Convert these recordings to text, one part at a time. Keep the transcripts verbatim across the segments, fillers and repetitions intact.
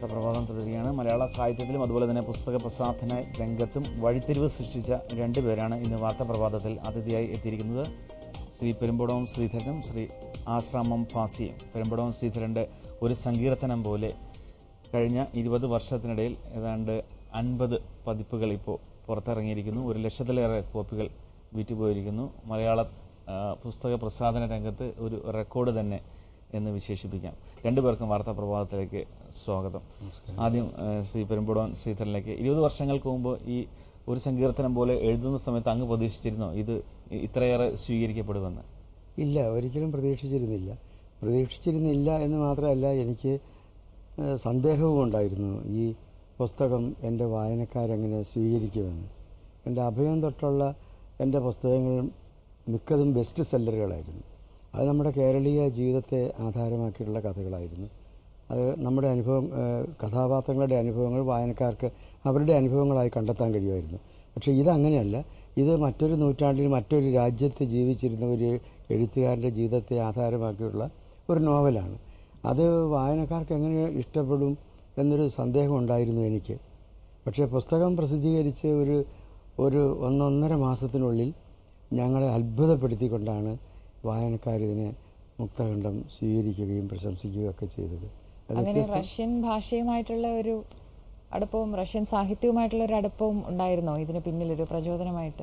വാർത്താപ്രഭാതം തുടരുകയാണ്. മലയാള സാഹിത്യത്തിലും അതുപോലെ തന്നെ പുസ്തക പ്രസാധന രംഗത്തും വഴിത്തിരിവ് സൃഷ്ടിച്ച രണ്ടു പേരാണ് ഇന്ന് വാർത്താപ്രഭാതത്തിൽ അതിഥിയായി എത്തിയിരിക്കുന്നത്. ശ്രീ പെരുമ്പടവം ശ്രീധരനും ശ്രീ ആശ്രാമം ഫാസിയും. പെരുമ്പടവം ശ്രീധരൻ്റെ ഒരു സങ്കീർത്തനം പോലെ കഴിഞ്ഞ ഇരുപത് വർഷത്തിനിടയിൽ ഏതാണ്ട് അൻപത് പതിപ്പുകൾ ഇപ്പോൾ പുറത്തിറങ്ങിയിരിക്കുന്നു. ഒരു ലക്ഷത്തിലേറെ കോപ്പികൾ വിറ്റുപോയിരിക്കുന്നു. മലയാള പുസ്തക പ്രസാധന രംഗത്ത് ഒരു റെക്കോർഡ് തന്നെ എന്ന് വിശേഷിപ്പിക്കാം. രണ്ടുപേർക്കും വാർത്താ പ്രഭാതത്തിലേക്ക് സ്വാഗതം. ആദ്യം ശ്രീ പെരുമ്പടവം ശ്രീധരനിലേക്ക്. ഇരുപത് വർഷങ്ങൾക്ക് മുമ്പ് ഈ ഒരു സങ്കീർത്തനം പോലെ എഴുതുന്ന സമയത്ത് അങ്ങ് പ്രതീക്ഷിച്ചിരുന്നോ ഇത് ഇത്രയേറെ സ്വീകരിക്കപ്പെടുമെന്ന്? ഇല്ല, ഒരിക്കലും പ്രതീക്ഷിച്ചിരുന്നില്ല. പ്രതീക്ഷിച്ചിരുന്നില്ല എന്ന് മാത്രമല്ല, എനിക്ക് സന്ദേഹവും ഉണ്ടായിരുന്നു ഈ പുസ്തകം എൻ്റെ വായനക്കാരെങ്ങനെ സ്വീകരിക്കുമെന്ന്. എൻ്റെ അഭയം തൊട്ടുള്ള എൻ്റെ പുസ്തകങ്ങൾ മിക്കതും ബെസ്റ്റ് സെല്ലറുകളായിരുന്നു. അത് നമ്മുടെ കേരളീയ ജീവിതത്തെ ആധാരമാക്കിയിട്ടുള്ള കഥകളായിരുന്നു. അത് നമ്മുടെ അനുഭവം, കഥാപാത്രങ്ങളുടെ അനുഭവങ്ങൾ വായനക്കാർക്ക് അവരുടെ അനുഭവങ്ങളായി കണ്ടെത്താൻ കഴിയുമായിരുന്നു. പക്ഷേ ഇതങ്ങനെയല്ല. ഇത് മറ്റൊരു നൂറ്റാണ്ടിൽ മറ്റൊരു രാജ്യത്ത് ജീവിച്ചിരുന്ന ഒരു എഴുത്തുകാരൻ്റെ ജീവിതത്തെ ആധാരമാക്കിയുള്ള ഒരു നോവലാണ്. അത് വായനക്കാർക്ക് എങ്ങനെ ഇഷ്ടപ്പെടും എന്നൊരു സന്ദേഹം ഉണ്ടായിരുന്നു എനിക്ക്. പക്ഷേ പുസ്തകം പ്രസിദ്ധീകരിച്ച് ഒരു ഒരു ഒന്നൊന്നര മാസത്തിനുള്ളിൽ ഞങ്ങളെ അത്ഭുതപ്പെടുത്തിക്കൊണ്ടാണ് വായനക്കാരിതിനെ മുക്തകണ്ഠം സ്വീകരിക്കുകയും പ്രശംസിക്കുകയും ഒക്കെ ചെയ്തത്. അങ്ങനെ റഷ്യൻ ഭാഷയുമായിട്ടുള്ള ഒരു അടുപ്പവും റഷ്യൻ സാഹിത്യവുമായിട്ടുള്ള ഒരു അടുപ്പവും ഉണ്ടായിരുന്നോ ഇതിന് പിന്നിലൊരു പ്രചോദനമായിട്ട്?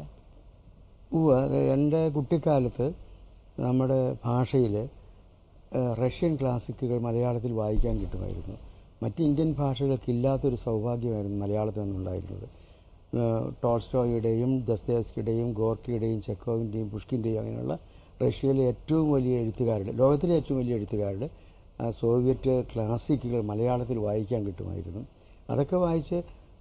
ഓ, അത് എൻ്റെ കുട്ടിക്കാലത്ത് നമ്മുടെ ഭാഷയിൽ റഷ്യൻ ക്ലാസിക്കുകൾ മലയാളത്തിൽ വായിക്കാൻ കിട്ടുമായിരുന്നു. മറ്റ് ഇന്ത്യൻ ഭാഷകൾക്കില്ലാത്തൊരു സൗഭാഗ്യമായിരുന്നു മലയാളത്തിൽ നിന്നുണ്ടായിരുന്നത്. ടോൾസ്റ്റോയുടെയും ദസ്തയേവ്സ്കിയുടെയും ഗോർക്കിയുടെയും ചെക്കോവിൻ്റെയും പുഷ്കിൻ്റെയും അങ്ങനെയുള്ള റഷ്യയിലെ ഏറ്റവും വലിയ എഴുത്തുകാരുടെ, ലോകത്തിലെ ഏറ്റവും വലിയ എഴുത്തുകാരുടെ സോവിയറ്റ് ക്ലാസിക്കുകൾ മലയാളത്തിൽ വായിക്കാൻ കിട്ടുമായിരുന്നു. അതൊക്കെ വായിച്ച്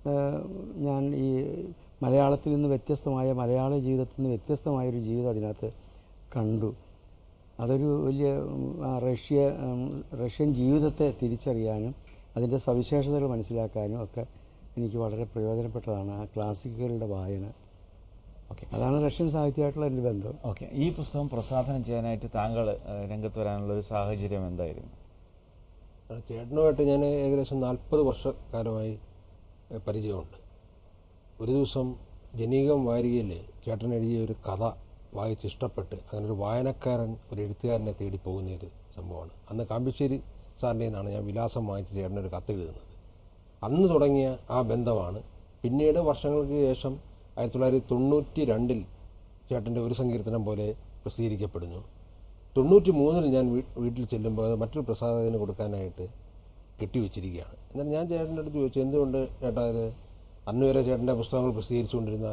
ഞാൻ ഈ മലയാളത്തിൽ നിന്ന് വ്യത്യസ്തമായ, മലയാള ജീവിതത്തിൽ നിന്ന് വ്യത്യസ്തമായൊരു ജീവിതം അതിനകത്ത് കണ്ടു. അതൊരു വലിയ റഷ്യ റഷ്യൻ ജീവിതത്തെ തിരിച്ചറിയാനും അതിൻ്റെ സവിശേഷതകൾ മനസ്സിലാക്കാനും ഒക്കെ എനിക്ക് വളരെ പ്രയോജനപ്പെട്ടതാണ് ആ ക്ലാസിക്കുകളുടെ വായന. ഓക്കെ, അതാണ് റഷ്യൻ സാഹിത്യമായിട്ടുള്ള എൻ്റെ ബന്ധം. ഓക്കെ, ഈ പുസ്തകം പ്രസാധനം ചെയ്യാനായിട്ട് താങ്കൾ രംഗത്ത് വരാനുള്ള ഒരു സാഹചര്യം എന്തായിരുന്നു? ചേട്ടനുമായിട്ട് ഞാൻ ഏകദേശം നാൽപ്പത് വർഷക്കാലമായി പരിചയമുണ്ട്. ഒരു ദിവസം ജനീകം വാരികയിൽ ചേട്ടൻ എഴുതിയ ഒരു കഥ വായിച്ചിഷ്ടപ്പെട്ട് അങ്ങനെ ഒരു വായനക്കാരൻ, ഒരു എഴുത്തുകാരനെ തേടി പോകുന്ന ഒരു സംഭവമാണ്. അന്ന് കാമ്പിശ്ശേരി സാറിൻ്റെ നിന്നാണ് ഞാൻ വിലാസം വാങ്ങിച്ച് ചേട്ടനൊരു കത്തെഴുതുന്നത്. അന്ന് തുടങ്ങിയ ആ ബന്ധമാണ് പിന്നീട് വർഷങ്ങൾക്ക് ശേഷം ആയിരത്തി തൊള്ളായിരത്തി തൊണ്ണൂറ്റി രണ്ടിൽ ചേട്ടൻ്റെ ഒരു സങ്കീർത്തനം പോലെ പ്രസിദ്ധീകരിക്കപ്പെടുന്നു. തൊണ്ണൂറ്റി മൂന്നിൽ ഞാൻ വീട്ടിൽ ചെല്ലുമ്പോൾ അത് മറ്റൊരു പ്രസാധകന് കൊടുക്കാനായിട്ട് കെട്ടിവെച്ചിരിക്കുകയാണ്. എന്നാൽ ഞാൻ ചേട്ടൻ്റെ അടുത്ത് ചോദിച്ചു, എന്തുകൊണ്ട് ചേട്ടാ ഇത് അന്ന് വരെ ചേട്ടൻ്റെ പുസ്തകങ്ങൾ പ്രസിദ്ധീകരിച്ചുകൊണ്ടിരുന്ന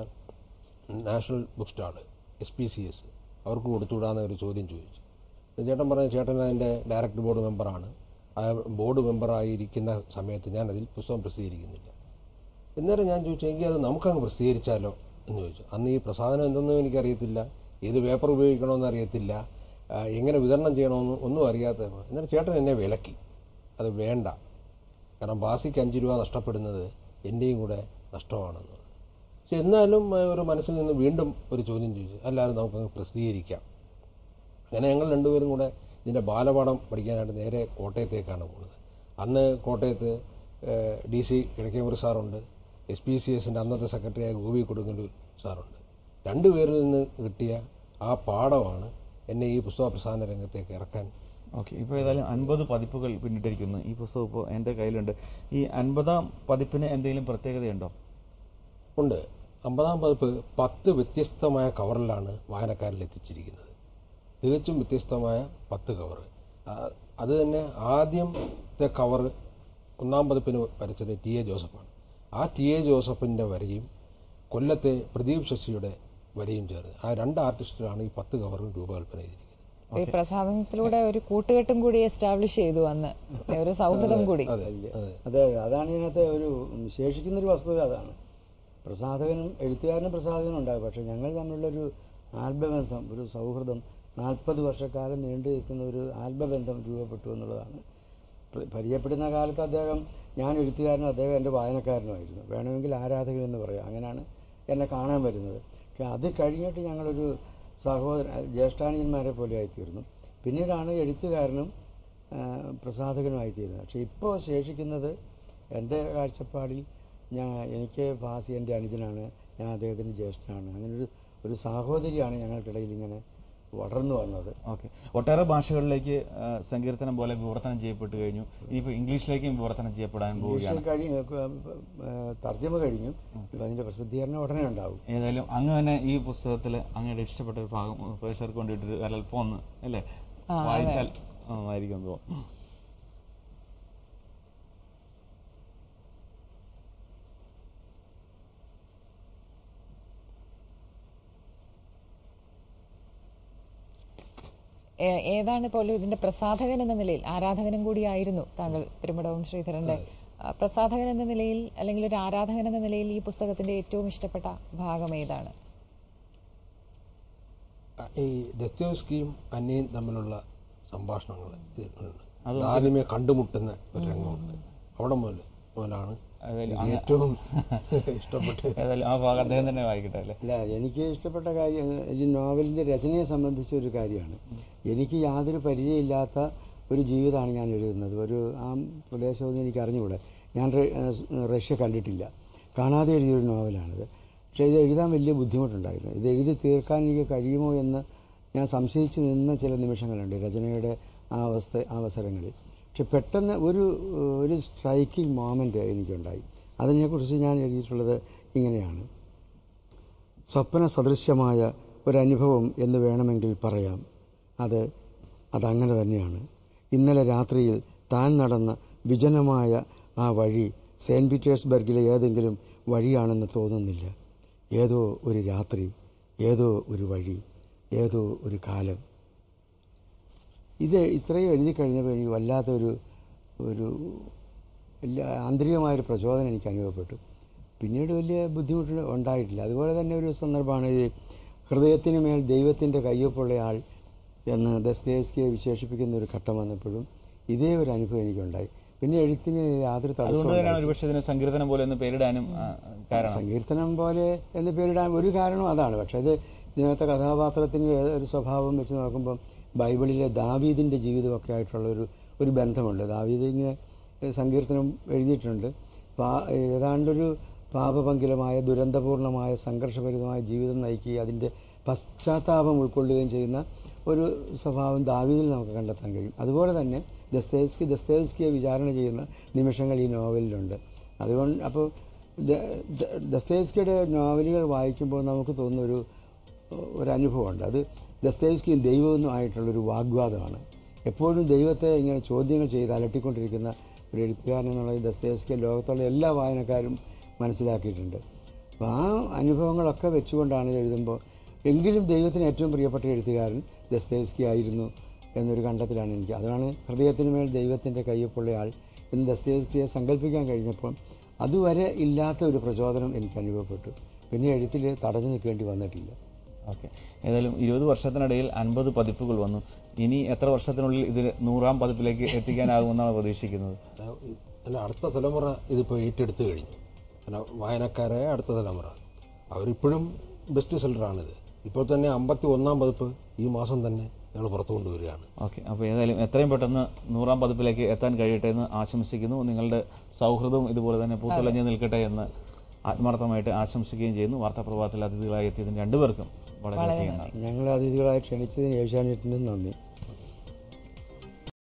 national book stall, S P C S, അവർക്ക് കൊടുത്തുവിടാന്ന ഒരു ചോദ്യം ചോദിച്ചു. ചേട്ടൻ പറഞ്ഞ ചേട്ടൻ അതിൻ്റെ ഡയറക്ടർ ബോർഡ് മെമ്പറാണ്. ആ ബോർഡ് മെമ്പറായിരിക്കുന്ന സമയത്ത് ഞാൻ അതിൽ പുസ്തകം പ്രസിദ്ധീകരിക്കുന്നില്ല. എന്നാലും ഞാൻ ചോദിച്ചു, എങ്കിൽ അത് നമുക്കങ്ങ് പ്രസിദ്ധീകരിച്ചാലോ എന്ന് ചോദിച്ചു. അന്ന് ഈ പ്രസാധനം എന്തെന്നും എനിക്കറിയത്തില്ല, ഏത് പേപ്പർ ഉപയോഗിക്കണമെന്ന് അറിയത്തില്ല, എങ്ങനെ വിതരണം ചെയ്യണമെന്ന് ഒന്നും അറിയാത്ത. എന്നാലും ചേട്ടൻ എന്നെ വിലക്കി, അത് വേണ്ട, കാരണം ബാസിക്ക് അഞ്ച് രൂപ നഷ്ടപ്പെടുന്നത് എൻ്റെയും കൂടെ നഷ്ടമാണെന്ന്. പക്ഷെ എന്നാലും ഒരു മനസ്സിൽ നിന്ന് വീണ്ടും ഒരു ചോദ്യം ചോദിച്ചു, അല്ലാതെ നമുക്കങ്ങ് പ്രസിദ്ധീകരിക്കാം. അങ്ങനെ ഞങ്ങൾ രണ്ടുപേരും കൂടെ ഇതിൻ്റെ ബാലപാഠം പഠിക്കാനായിട്ട് നേരെ കോട്ടയത്തേക്കാണ് പോകുന്നത്. അന്ന് കോട്ടയത്ത് ഡി സി കിഴക്കേമുറി സാറുണ്ട്, എസ് പി സി എസിൻ്റെ അന്നത്തെ സെക്രട്ടറിയായ ഗോപി കൊടുങ്ങല്ലൂർ സാറുണ്ട്. രണ്ടുപേരിൽ നിന്ന് കിട്ടിയ ആ പാഠമാണ് എന്നെ ഈ പുസ്തക പ്രസാധന രംഗത്തേക്ക് ഇറക്കാൻ. ഓക്കെ, ഇപ്പോൾ ഏതായാലും അൻപത് പതിപ്പുകൾ പിന്നിട്ടിരിക്കുന്നു. ഈ പുസ്തകം ഇപ്പോൾ എൻ്റെ കയ്യിലുണ്ട്. ഈ അൻപതാം പതിപ്പിന് എന്തെങ്കിലും പ്രത്യേകതയുണ്ടോ? ഉണ്ട്. അമ്പതാം പതിപ്പ് പത്ത് വ്യത്യസ്തമായ കവറിലാണ് വായനക്കാരിൽ എത്തിച്ചിരിക്കുന്നത്. തികച്ചും വ്യത്യസ്തമായ പത്ത് കവർ. അത് തന്നെ ആദ്യത്തെ കവർ ഒന്നാം പതിപ്പിന് വരച്ചത് ടി എ ജോസഫാണ്. ആ ടി എ ജോസഫിൻ്റെ വരയും കൊല്ലത്തെ പ്രദീപ് ശശിയുടെ വരയും ചേർന്ന് ആ രണ്ട് ആർട്ടിസ്റ്റുകളാണ് ഈ പത്ത് കവറും രൂപകൽപ്പന ചെയ്തിരിക്കുന്നത്. ഈ പ്രസാധനത്തിലൂടെ ഒരു കൂട്ടുകെട്ടും കൂടി എസ്റ്റാബ്ലിഷ് ചെയ്തു, അന്ന് ഒരു സൗഹൃദം കൂടി. അതെ അതെ, അതാണ് ഇതിനകത്ത് ഒരു ശേഷിക്കുന്നൊരു വസ്തുത. അതാണ് പ്രസാധകനും എഴുത്തുകാരനും പ്രസാധകനും ഉണ്ടാകും. പക്ഷേ ഞങ്ങൾ തമ്മിലുള്ളൊരു ആത്മബന്ധം, ഒരു സൗഹൃദം നാൽപ്പത് വർഷക്കാലം നീണ്ടു നിൽക്കുന്ന ഒരു ആത്മബന്ധം രൂപപ്പെട്ടു എന്നുള്ളതാണ്. പരിചയപ്പെടുന്ന കാലത്ത് അദ്ദേഹം, ഞാൻ എഴുത്തുകാരനും അദ്ദേഹം എൻ്റെ വായനക്കാരനുമായിരുന്നു. വേണമെങ്കിൽ ആരാധകൻ എന്ന് പറയാം. അങ്ങനെയാണ് എന്നെ കാണാൻ വരുന്നത്. പക്ഷെ അത് കഴിഞ്ഞിട്ട് ഞങ്ങളൊരു സഹോദര ജ്യേഷ്ഠാനിയന്മാരെ പോലെ ആയിത്തീർന്നു. പിന്നീടാണ് എഴുത്തുകാരനും പ്രസാധകനുമായിത്തീരുന്നത്. പക്ഷേ ഇപ്പോൾ ശേഷിക്കുന്നത് എൻ്റെ കാഴ്ചപ്പാടിൽ ഞാൻ എനിക്ക് ഭാസി എൻ്റെ അനുജനാണ്, ഞാൻ അദ്ദേഹത്തിൻ്റെ ജ്യേഷ്ഠനാണ്. അങ്ങനൊരു ഒരു സാഹോദര്യമാണ് ഞങ്ങൾക്കിടയിൽ ഇങ്ങനെ വളർന്നു വന്നത്. ഓക്കെ. ഒട്ടേറെ ഭാഷകളിലേക്ക് ആ, സങ്കീർത്തനം പോലെ വിവർത്തനം ചെയ്യപ്പെട്ട് കഴിഞ്ഞു. ഇനിയിപ്പോൾ ഇംഗ്ലീഷിലേക്കും വിവർത്തനം ചെയ്യപ്പെടാൻ പോവുകയാണ്. കഴിഞ്ഞു, തർജ്ജമ കഴിഞ്ഞു. അതിൻ്റെ പ്രസിദ്ധീകരണം ഉടനെ ഉണ്ടാവും. ഏതായാലും അങ്ങ് തന്നെ ഈ പുസ്തകത്തിൽ അങ്ങയുടെ ഇഷ്ടപ്പെട്ട ഒരു ഭാഗം പ്രേക്ഷകർക്ക് കൊണ്ടിട്ട് അല്പം ഒന്ന് അല്ലേ വായിച്ചാൽ ആയിരിക്കും തോന്നുന്നു. ഏ- ഏതാണ് പോലും ഇതിന്റെ പ്രസാധകൻ എന്ന നിലയിൽ, ആരാധകനും കൂടിയായിരുന്നു താങ്കൾ പെരുമ്പടവം ശ്രീധരന്റെ. ആ, പ്രസാധകൻ എന്ന നിലയിൽ അല്ലെങ്കിൽ ഒരു ആരാധകൻ എന്ന നിലയിൽ ഈ പുസ്തകത്തിന്റെ ഏറ്റവും ഇഷ്ടപ്പെട്ട ഭാഗം ഏതാണ്? ഈ ദസ്തോവ്സ്കിയും അന്നയും തമ്മിലുള്ള സംഭാഷണങ്ങൾ ഇതിലുണ്ട്. ആദ്യമേ കണ്ടുമുട്ടുന്ന ഒരു രംഗമുണ്ട്. അവിടെ മുതൽ മുതലാണ് ഏറ്റവും ഇഷ്ടപ്പെട്ട. ഏതായാലും ആ ഭാഗം അദ്ദേഹം തന്നെ വായിക്കട്ടെ അല്ലേ? അല്ല, എനിക്ക് ഇഷ്ടപ്പെട്ട കാര്യം ഈ നോവലിൻ്റെ രചനയെ സംബന്ധിച്ച ഒരു കാര്യമാണ്. എനിക്ക് യാതൊരു പരിചയമില്ലാത്ത ഒരു ജീവിതമാണ് ഞാൻ എഴുതുന്നത്. ഒരു ആ പ്രദേശമൊന്നും എനിക്ക് അറിഞ്ഞുകൂടെ. ഞാൻ റഷ്യ കണ്ടിട്ടില്ല, കാണാതെ എഴുതിയൊരു നോവലാണിത്. പക്ഷേ ഇത് എഴുതാൻ വലിയ ബുദ്ധിമുട്ടുണ്ടായിരുന്നു. ഇത് എഴുതി തീർക്കാൻ എനിക്ക് കഴിയുമോ എന്ന് ഞാൻ സംശയിച്ച് നിന്ന ചില നിമിഷങ്ങളുണ്ട് രചനയുടെ ആ അവസ്ഥ അവസരങ്ങളിൽ. പക്ഷെ പെട്ടെന്ന് ഒരു ഒരു സ്ട്രൈക്കിംഗ് മോമെൻ്റ് എനിക്കുണ്ടായി. അതിനെക്കുറിച്ച് ഞാൻ എഴുതിയിട്ടുള്ളത് ഇങ്ങനെയാണ്: സ്വപ്ന സദൃശ്യമായ ഒരനുഭവം എന്ന് വേണമെങ്കിൽ പറയാം. അത് അതങ്ങനെ തന്നെയാണ്. ഇന്നലെ രാത്രിയിൽ താൻ നടന്ന വിജനമായ ആ വഴി സെയിൻറ്റ് പീറ്റേഴ്സ്ബർഗിലെ ഏതെങ്കിലും വഴിയാണെന്ന് തോന്നുന്നില്ല. ഏതോ ഒരു രാത്രി, ഏതോ ഒരു വഴി, ഏതോ ഒരു കാലം. ഇത് ഇത്രയും എഴുതി കഴിഞ്ഞപ്പോൾ എനിക്ക് വല്ലാത്തൊരു ഒരു വലിയ ആന്തരികമായൊരു പ്രചോദനം എനിക്ക് അനുഭവപ്പെട്ടു. പിന്നീട് വലിയ ബുദ്ധിമുട്ട് ഉണ്ടായിട്ടില്ല. അതുപോലെ തന്നെ ഒരു സന്ദർഭമാണ് ഈ ഹൃദയത്തിന് മേൽ ദൈവത്തിൻ്റെ കയ്യൊപ്പുള്ളയാൾ എന്ന് ദസ്തയേവ്സ്കിയെ വിശേഷിപ്പിക്കുന്ന ഒരു ഘട്ടം വന്നപ്പോഴും ഇതേ ഒരു അനുഭവം എനിക്കുണ്ടായി. പിന്നെ എഴുത്തിന് യാതൊരു തടസ്സവും സങ്കീർത്തനം പോലെ എന്ന് പേരിടാനും കാരണം സങ്കീർത്തനം പോലെ എന്ന് പേരിടാൻ ഒരു കാരണം അതാണ്. പക്ഷെ അത് ഇതിനകത്തെ കഥാപാത്രത്തിൻ്റെ ഒരു സ്വഭാവം വെച്ച് നോക്കുമ്പം ബൈബിളിലെ ദാവീദിൻ്റെ ജീവിതമൊക്കെ ആയിട്ടുള്ള ഒരു ഒരു ബന്ധമുണ്ട്. ദാവീദ് ഇങ്ങനെ സങ്കീർത്തനം എഴുതിയിട്ടുണ്ട്. പാ ഏതാണ്ടൊരു പാപപങ്കിലമായ ദുരന്തപൂർണമായ സംഘർഷഭരിതമായ ജീവിതം നയിക്കുകയും അതിൻ്റെ പശ്ചാത്താപം ഉൾക്കൊള്ളുകയും ചെയ്യുന്ന ഒരു സ്വഭാവം ദാവീദിൽ നമുക്ക് കണ്ടെത്താൻ കഴിയും. അതുപോലെ തന്നെ ദസ്തയേവ്സ്കി ദസ്തയേവ്സ്കിയെ വിചാരണ ചെയ്യുന്ന നിമിഷങ്ങൾ ഈ നോവലിലുണ്ട്. അതുകൊണ്ട് അപ്പോൾ ദസ്തയേവ്സ്കിയുടെ നോവലുകൾ വായിക്കുമ്പോൾ നമുക്ക് തോന്നുന്ന ഒരു ഒരനുഭവമുണ്ട്. അത് ദസ്തയേവ്സ്കിയും ദൈവവും ആയിട്ടുള്ളൊരു വാഗ്വാദമാണ്. എപ്പോഴും ദൈവത്തെ ഇങ്ങനെ ചോദ്യങ്ങൾ ചെയ്ത് അലട്ടിക്കൊണ്ടിരിക്കുന്ന ഒരു എഴുത്തുകാരൻ എന്നുള്ളത് ദസ്തയേവ്സ്കിയെ ലോകത്തുള്ള എല്ലാ വായനക്കാരും മനസ്സിലാക്കിയിട്ടുണ്ട്. അപ്പോൾ ആ അനുഭവങ്ങളൊക്കെ വെച്ചുകൊണ്ടാണ് ഇത് എഴുതുമ്പോൾ എങ്കിലും ദൈവത്തിന് ഏറ്റവും പ്രിയപ്പെട്ട എഴുത്തുകാരൻ ദസ്തയേവ്സ്കി ആയിരുന്നു എന്നൊരു കണ്ടെത്തലാണ് എനിക്ക്. അതാണ് ഹൃദയത്തിന് മേൽ ദൈവത്തിൻ്റെ കയ്യൊപ്പുള്ളയാൾ എന്ന് ദസ്തയേവ്സ്കിയെ സങ്കല്പിക്കാൻ കഴിഞ്ഞപ്പോൾ അതുവരെ ഇല്ലാത്ത ഒരു പ്രചോദനം എനിക്ക് അനുഭവപ്പെട്ടു. പിന്നെ എഴുത്തിൽ തടഞ്ഞു നിൽക്കേണ്ടി വന്നിട്ടില്ല. ഓക്കെ. ഏതായാലും ഇരുപത് വർഷത്തിനിടയിൽ അൻപത് പതിപ്പുകൾ വന്നു. ഇനി എത്ര വർഷത്തിനുള്ളിൽ ഇത് നൂറാം പതിപ്പിലേക്ക് എത്തിക്കാനാകുമെന്നാണ് പ്രതീക്ഷിക്കുന്നത്? അല്ല, അടുത്ത തലമുറ ഇതിപ്പോൾ ഏറ്റെടുത്തു കഴിഞ്ഞു. അല്ല, വായനക്കാരായ അടുത്ത തലമുറ അവരിപ്പോഴും ബെസ്റ്റ് സെല്ലറാണിത്. ഇപ്പോൾ തന്നെ അമ്പത്തി ഒന്നാം പതിപ്പ് ഈ മാസം തന്നെ ഞങ്ങൾ പുറത്തു കൊണ്ടുവരികയാണ്. ഓക്കെ. അപ്പോൾ ഏതായാലും എത്രയും പെട്ടെന്ന് നൂറാം പതിപ്പിലേക്ക് എത്താൻ കഴിയട്ടെ എന്ന് ആശംസിക്കുന്നു. നിങ്ങളുടെ സൗഹൃദവും ഇതുപോലെ തന്നെ പൂത്തുലഞ്ഞു നിൽക്കട്ടെ എന്ന് ആത്മാർത്ഥമായിട്ട് ആശംസിക്കുകയും ചെയ്യുന്നു. വാർത്താപ്രഭാതത്തിൽ അതിഥികളായി എത്തിയതിന് രണ്ടുപേർക്കും വളരെ ഞങ്ങൾ അതിഥികളായി ക്ഷണിച്ചതിന് ഏഷ്യാനെറ്റിനും നന്ദി.